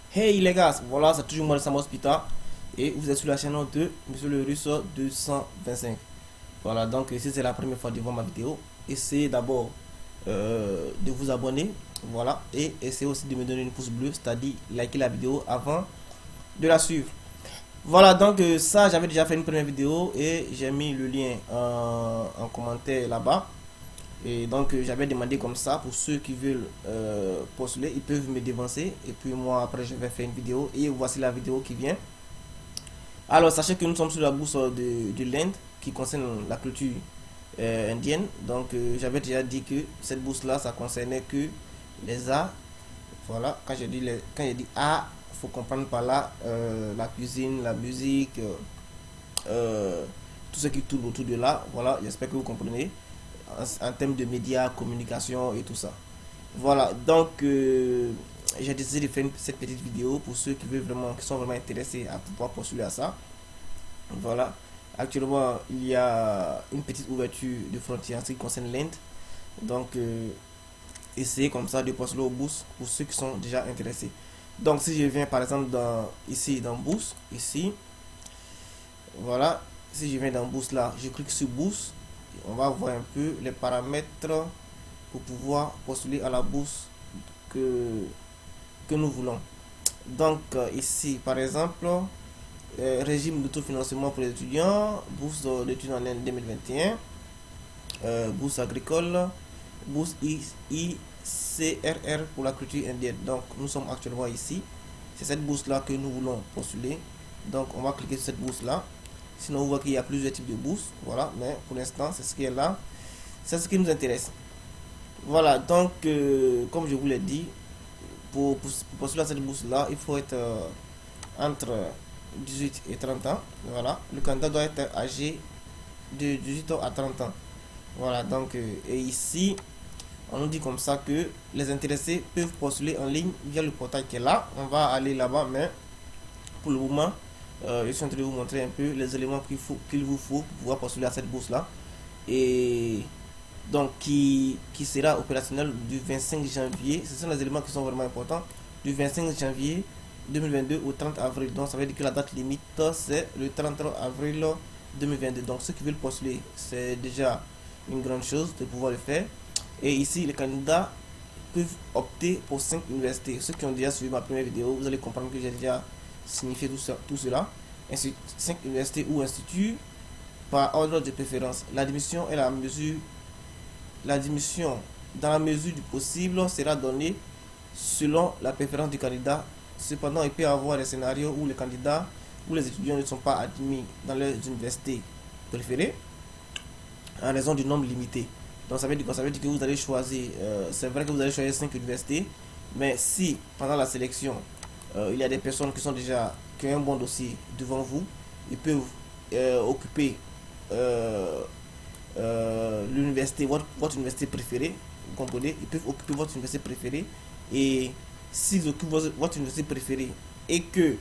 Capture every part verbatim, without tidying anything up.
Hey les gars, voilà, c'est toujours moi le Sam Hospital et vous êtes sur la chaîne de Monsieur le Russe deux cent vingt-cinq. Voilà, donc si c'est la première fois de voir ma vidéo, essayez d'abord euh, de vous abonner, voilà, et essayez aussi de me donner une pouce bleu, c'est-à-dire liker la vidéo avant de la suivre. Voilà, donc euh, ça, j'avais déjà fait une première vidéo et j'ai mis le lien en, en commentaire là-bas. Et donc euh, j'avais demandé comme ça pour ceux qui veulent euh, postuler, ils peuvent me devancer et puis moi après je vais faire une vidéo et voici la vidéo qui vient. Alors sachez que nous sommes sur la bourse de, de l'Inde qui concerne la culture euh, indienne. Donc euh, j'avais déjà dit que cette bourse là ça concernait que les arts. Voilà, quand je dis les, quand je dis art, faut comprendre par là euh, la cuisine, la musique, euh, euh, tout ce qui tourne autour de là. Voilà, j'espère que vous comprenez en, en termes de médias, communication et tout ça. Voilà, donc euh, j'ai décidé de faire une- cette petite vidéo pour ceux qui veulent vraiment, qui sont vraiment intéressés à pouvoir postuler à ça. Voilà, actuellement il y a une petite ouverture de frontières en ce qui concerne l'Inde. Donc euh, essayez comme ça de postuler au bourse pour ceux qui sont déjà intéressés. Donc si je viens par exemple dans ici dans bourse, ici, voilà, si je viens dans bourse là, je clique sur bourse, on va voir un peu les paramètres pour pouvoir postuler à la bourse que, que nous voulons. Donc euh, ici par exemple, euh, régime d'autofinancement pour les étudiants, bourse d'études en Inde deux mille vingt et un, euh, bourse agricole, bourse I, I C R R pour la culture indienne. Donc nous sommes actuellement ici, c'est cette bourse là que nous voulons postuler. Donc on va cliquer sur cette bourse là. Sinon on voit qu'il y a plusieurs types de bourses, voilà, mais pour l'instant c'est ce qui est là, c'est ce qui nous intéresse. Voilà, donc euh, comme je vous l'ai dit, pour, pour, pour postuler à cette bourse là, il faut être euh, entre dix-huit et trente ans. Voilà, le candidat doit être âgé de dix-huit ans à trente ans. Voilà, donc euh, et ici on nous dit comme ça que les intéressés peuvent postuler en ligne via le portail qui est là. On va aller là-bas, mais pour le moment euh, je suis en train de vous montrer un peu les éléments qu'il faut qu'il vous faut pour pouvoir postuler à cette bourse là, et donc qui, qui sera opérationnel du vingt-cinq janvier. Ce sont les éléments qui sont vraiment importants, du vingt-cinq janvier deux mille vingt-deux au trente avril. Donc ça veut dire que la date limite c'est le trente avril deux mille vingt-deux. Donc ceux qui veulent postuler, c'est déjà une grande chose de pouvoir le faire. Et ici les candidats peuvent opter pour cinq universités. Ceux qui ont déjà suivi ma première vidéo, vous allez comprendre que j'ai déjà signifié tout, ça, tout cela. Ainsi, cinq universités ou instituts par ordre de préférence. L'admission est la mesure L'admission, dans la mesure du possible, sera donnée selon la préférence du candidat. Cependant, il peut y avoir des scénarios où les candidats ou les étudiants ne sont pas admis dans leurs universités préférées en raison du nombre limité. Donc ça veut dire, ça veut dire que vous allez choisir, euh, c'est vrai que vous allez choisir cinq universités, mais si pendant la sélection, euh, il y a des personnes qui sont déjà, qui ont un bon dossier devant vous, ils peuvent euh, occuper euh, euh, l'université, votre, votre université préférée, vous comprenez, ils peuvent occuper votre université préférée, et s'ils occupent votre, votre université préférée et que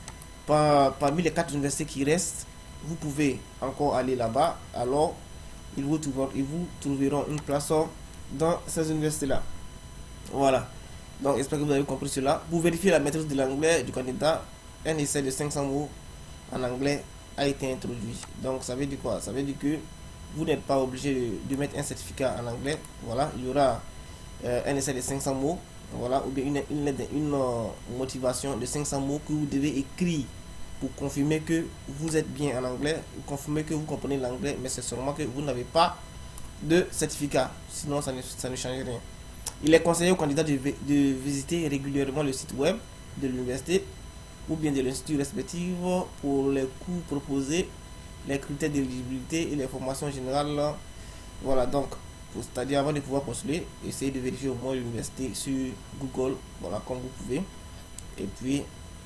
par, parmi les quatre universités qui restent, vous pouvez encore aller là-bas, alors ils vous trouveront, ils vous trouveront une place dans ces universités-là. Voilà. Donc j'espère que vous avez compris cela. Pour vérifier la maîtrise de l'anglais du candidat, un essai de cinq cents mots en anglais a été introduit. Donc ça veut dire quoi? Ça veut dire que vous n'êtes pas obligé de, de mettre un certificat en anglais. Voilà, il y aura euh, un essai de cinq cents mots. Voilà, ou bien une, une, une, une euh, motivation de cinq cents mots que vous devez écrire pour confirmer que vous êtes bien en anglais, confirmer que vous comprenez l'anglais, mais c'est seulement que vous n'avez pas de certificat. Sinon, ça ne, ça ne change rien. Il est conseillé aux candidats de, de visiter régulièrement le site web de l'université ou bien de l'institut respectif pour les cours proposés, les critères d'éligibilité et les formations générales. Voilà, donc, c'est-à-dire avant de pouvoir postuler, essayez de vérifier au moins l'université sur Google, voilà, comme vous pouvez. Et puis,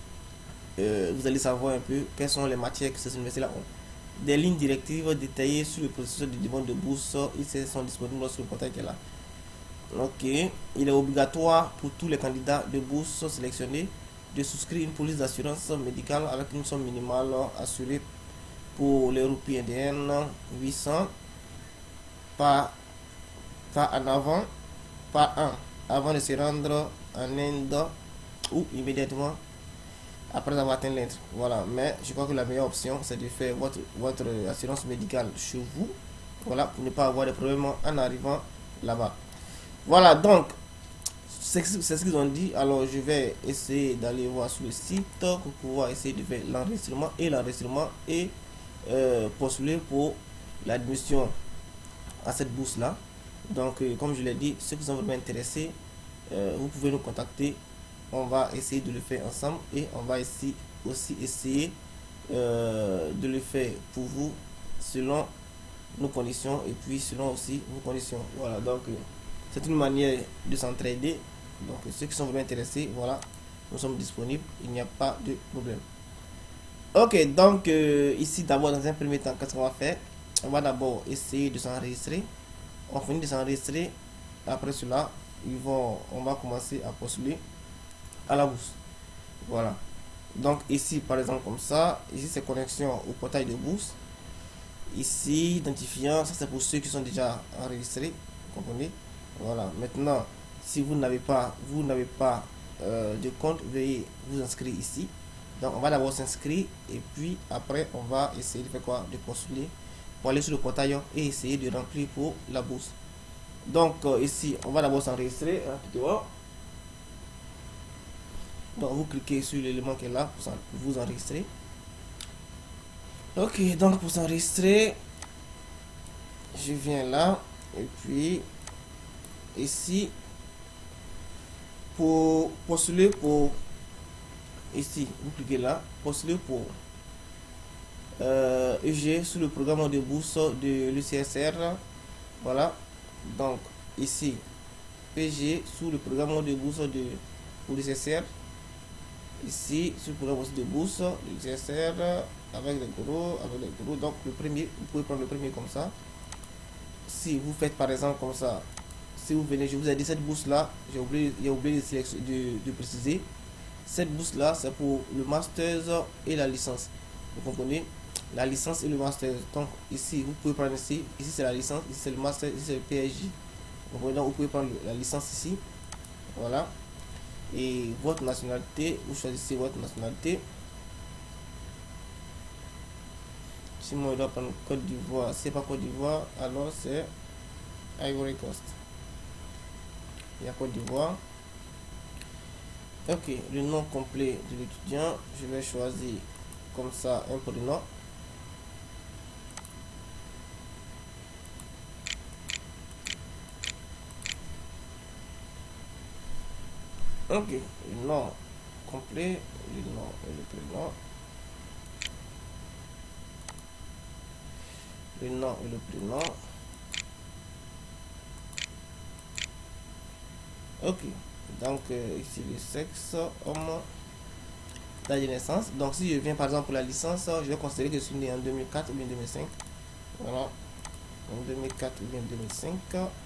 euh, vous allez savoir un peu quelles sont les matières que ces universités-là ont. Des lignes directives détaillées sur le processus de demande de bourse, ils sont disponibles sur le portail qui est là. Ok, il est obligatoire pour tous les candidats de bourse sélectionnés de souscrire une police d'assurance médicale avec une somme minimale assurée pour les roupies indiennes huit cents par, par en avant, par an, avant de se rendre en Inde ou immédiatement après avoir atteint l'Inde. Voilà, mais je crois que la meilleure option, c'est de faire votre, votre assurance médicale chez vous. Voilà, pour ne pas avoir de problèmes en arrivant là-bas. Voilà, donc, c'est ce qu'ils ont dit. Alors, je vais essayer d'aller voir sur le site pour pouvoir essayer de faire l'enregistrement et l'enregistrement et euh, postuler pour l'admission à cette bourse-là. Donc, euh, comme je l'ai dit, ceux qui sont vraiment intéressés, euh, vous pouvez nous contacter. On va essayer de le faire ensemble et on va ici aussi essayer euh, de le faire pour vous selon nos conditions et puis selon aussi vos conditions. Voilà, donc euh, c'est une manière de s'entraider. Donc ceux qui sont vraiment intéressés, voilà, nous sommes disponibles, il n'y a pas de problème. Ok, donc euh, ici d'abord dans un premier temps, qu'est-ce qu'on va faire? On va d'abord essayer de s'enregistrer. On finit de s'enregistrer. Après cela, ils vont, on va commencer à postuler à la bourse. Voilà. Donc ici par exemple comme ça, ici c'est connexion au portail de bourse. Ici identifiant, ça c'est pour ceux qui sont déjà enregistrés, vous comprenez? Voilà. Maintenant, si vous n'avez pas, vous n'avez pas euh, de compte, veuillez vous inscrire ici. Donc on va d'abord s'inscrire et puis après on va essayer de faire quoi? De postuler pour aller sur le portail et essayer de remplir pour la bourse. Donc euh, ici on va d'abord s'enregistrer rapidement. Donc vous cliquez sur l'élément qui est là pour vous enregistrer. Ok, donc pour s'enregistrer, je viens là et puis ici pour postuler pour ici, vous cliquez là, postuler pour euh, E G sous le programme de bourse de l'U C S R. Voilà, donc ici E G sous le programme de bourse de l'U C S R. Ici sur le programme de bourse de l'U C S R avec les gros, avec les gros. Donc le premier, vous pouvez prendre le premier comme ça. Si vous faites par exemple comme ça, si vous venez, je vous ai dit cette bourse là, j'ai oublié, j'ai oublié de, de, de préciser. Cette bourse là, c'est pour le master et la licence. Vous comprenez? La licence et le master. Donc ici, vous pouvez prendre ici. Ici c'est la licence, ici c'est le master, ici c'est le P S J. Vous comprenez? Donc vous pouvez prendre la licence ici. Voilà. Et votre nationalité, vous choisissez votre nationalité. Si moi je dois prendre Côte d'Ivoire, c'est pas Côte d'Ivoire, alors c'est Ivory Coast. Il y a Côte d'Ivoire. Ok, le nom complet de l'étudiant, je vais choisir comme ça un prénom. Ok, le nom complet, le nom et le prénom. Le nom et le prénom. Ok, donc euh, ici le sexe, homme, date de naissance. Donc si je viens par exemple pour la licence, je vais considérer que je suis né en deux mille quatre ou bien deux mille cinq. Voilà, en deux mille quatre ou bien deux mille cinq.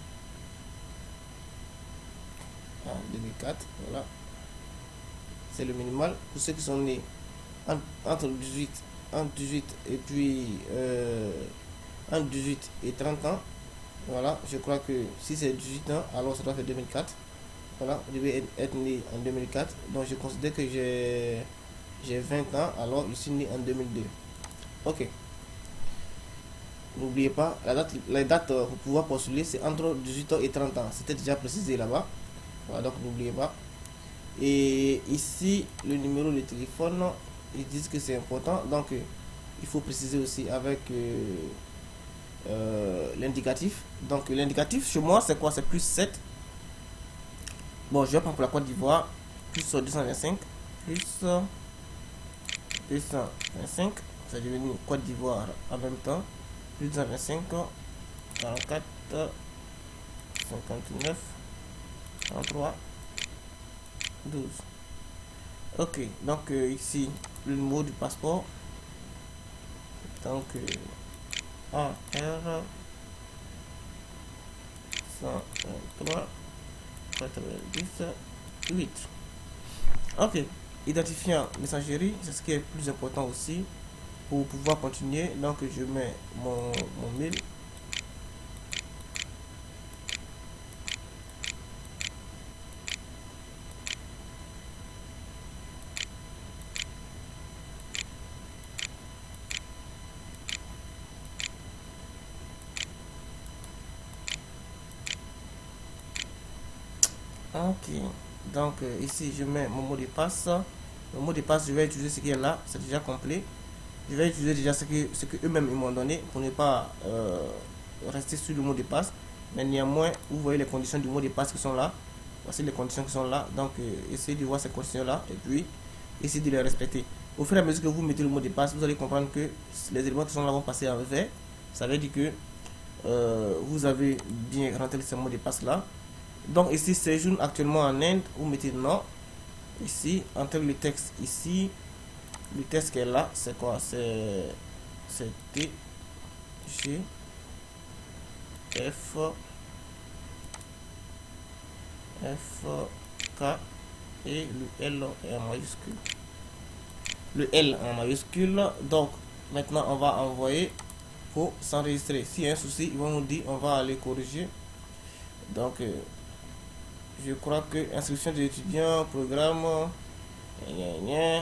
Ah, deux mille quatre, voilà. C'est le minimal pour ceux qui sont nés en, entre dix-huit, entre dix-huit et puis euh, entre dix-huit et trente ans. Voilà, je crois que si c'est dix-huit ans, alors ça doit faire deux mille quatre. Voilà, je devais être né en deux mille quatre. Donc je considère que j'ai j'ai vingt ans, alors je suis né en deux mille deux. Ok. N'oubliez pas, la date, la date pour pouvoir postuler, c'est entre dix-huit ans et trente ans. C'était déjà précisé là-bas. Voilà, donc n'oubliez pas. Et ici, le numéro de téléphone, ils disent que c'est important. Donc, euh, il faut préciser aussi avec euh, euh, l'indicatif. Donc, l'indicatif, chez moi, c'est quoi? C'est plus sept. Bon, je vais prendre pour la Côte d'Ivoire. Plus deux cent vingt-cinq. Plus deux cent vingt-cinq. C'est devenu Côte d'Ivoire en même temps. Plus deux cent vingt-cinq. quarante-quatre. cinquante-neuf. trente-trois. douze. Ok, donc euh, ici le numéro du passeport. Donc euh, A R cent trois quatre-vingt-dix huit. Ok, identifiant messagerie, c'est ce qui est plus important aussi pour pouvoir continuer. Donc je mets mon, mon mail. Ok, donc euh, ici je mets mon mot de passe. Le mot de passe, je vais utiliser ce qui est là, c'est déjà complet. Je vais utiliser déjà ce que, ce que eux-mêmes ils m'ont donné pour ne pas euh, rester sur le mot de passe. Mais néanmoins, vous voyez les conditions du mot de passe qui sont là. Voici les conditions qui sont là. Donc, euh, essayez de voir ces conditions-là et puis essayez de les respecter. Au fur et à mesure que vous mettez le mot de passe, vous allez comprendre que les éléments qui sont là vont passer en vert. Ça veut dire que euh, vous avez bien rentré ce mot de passe là. Donc ici, séjourne actuellement en Inde, vous mettez non. Ici, entre le texte ici, le texte qui est là, c'est quoi? C'est T, G, F, F, K et le L en majuscule. Le L en majuscule. Donc maintenant, on va envoyer pour s'enregistrer. S'il y a un souci, ils vont nous dire, on va aller corriger. Donc, euh, je crois que inscription de l'étudiant, programme, gna, gna.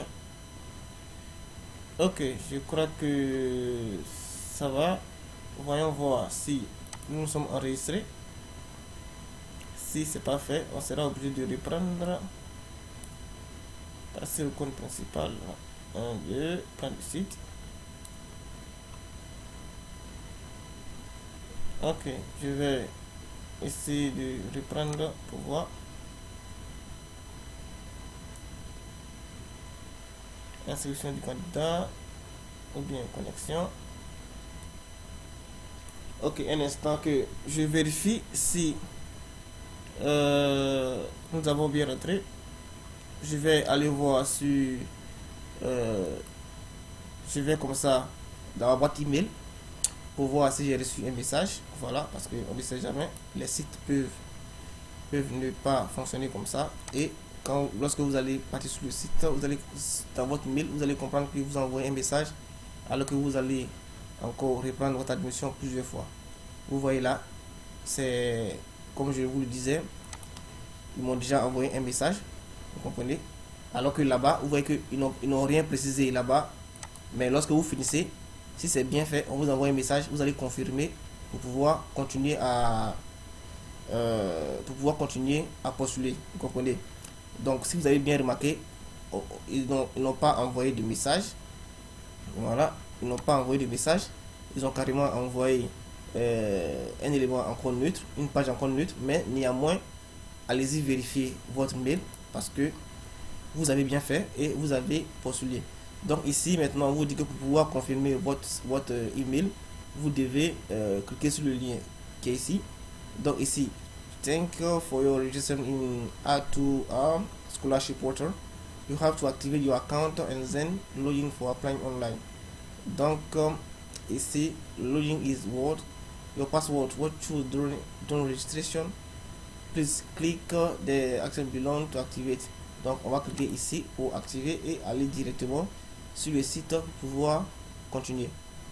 Ok, je crois que ça va. Voyons voir si nous nous sommes enregistrés. Si c'est pas fait, on sera obligé de reprendre. Passer au compte principal. un, deux, prendre le site. Ok, je vais essayer de reprendre pour voir. Inscription du candidat ou bien connexion. Ok, un instant que je vérifie si euh, nous avons bien rentré. Je vais aller voir sur euh, je vais comme ça dans ma boîte email pour voir si j'ai reçu un message. Voilà, parce qu'on ne sait jamais, les sites peuvent peuvent ne pas fonctionner comme ça. Et quand lorsque vous allez partir sur le site, vous allez dans votre mail, vous allez comprendre que vous envoyez un message alors que vous allez encore reprendre votre admission plusieurs fois. Vous voyez là, c'est comme je vous le disais, ils m'ont déjà envoyé un message, vous comprenez, alors que là-bas, vous voyez qu'ils n'ont rien précisé là-bas, mais lorsque vous finissez, si c'est bien fait, on vous envoie un message, vous allez confirmer pour pouvoir continuer à euh, pour pouvoir continuer à postuler, vous comprenez. Donc si vous avez bien remarqué, ils n'ont pas envoyé de message. Voilà, ils n'ont pas envoyé de message, ils ont carrément envoyé euh, un élément en compte neutre, une page en compte neutre, mais néanmoins, allez-y vérifier votre mail parce que vous avez bien fait et vous avez postulé. Donc ici maintenant, on vous dit que pour pouvoir confirmer votre, votre email, vous devez euh, cliquer sur le lien qui est ici. Donc ici, thank you for your registration in A two R scholarship portal. You have to activate your account and then login for applying online. Donc um, ici, login is what your password. What choose during, during registration. Please click uh, the action below to activate. Donc on va cliquer ici pour activer et aller directement sur le site pour pouvoir continuer.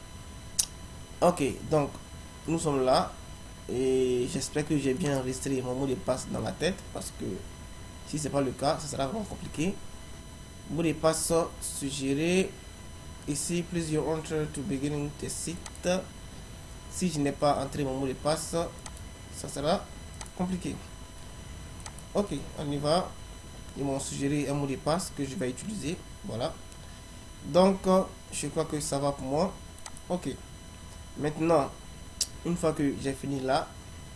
Ok, donc nous sommes là et j'espère que j'ai bien enregistré mon mot de passe dans la tête parce que si c'est pas le cas, ça sera vraiment compliqué. Mot de passe suggéré ici, please you enter to beginning the site. Si je n'ai pas entré mon mot de passe, ça sera compliqué. Ok, on y va. Ils m'ont suggéré un mot de passe que je vais utiliser. Voilà. Donc, je crois que ça va pour moi. Ok. Maintenant, une fois que j'ai fini là,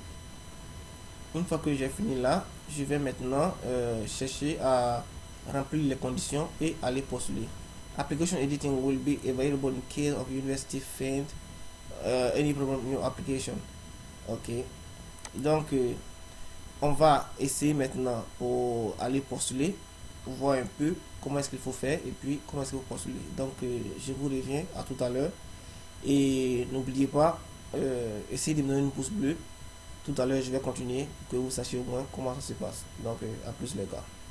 une fois que j'ai fini là, je vais maintenant euh, chercher à remplir les conditions et aller postuler. Application editing will be available in case of university find uh, any problem in your application. Ok. Donc, euh, on va essayer maintenant pour aller postuler, pour voir un peu comment est-ce qu'il faut faire et puis comment est-ce que vous postulez. Donc, euh, je vous reviens à tout à l'heure. Et n'oubliez pas, euh, essayez de me donner une pouce bleu. Tout à l'heure, je vais continuer pour que vous sachiez au moins comment ça se passe. Donc, euh, à plus les gars.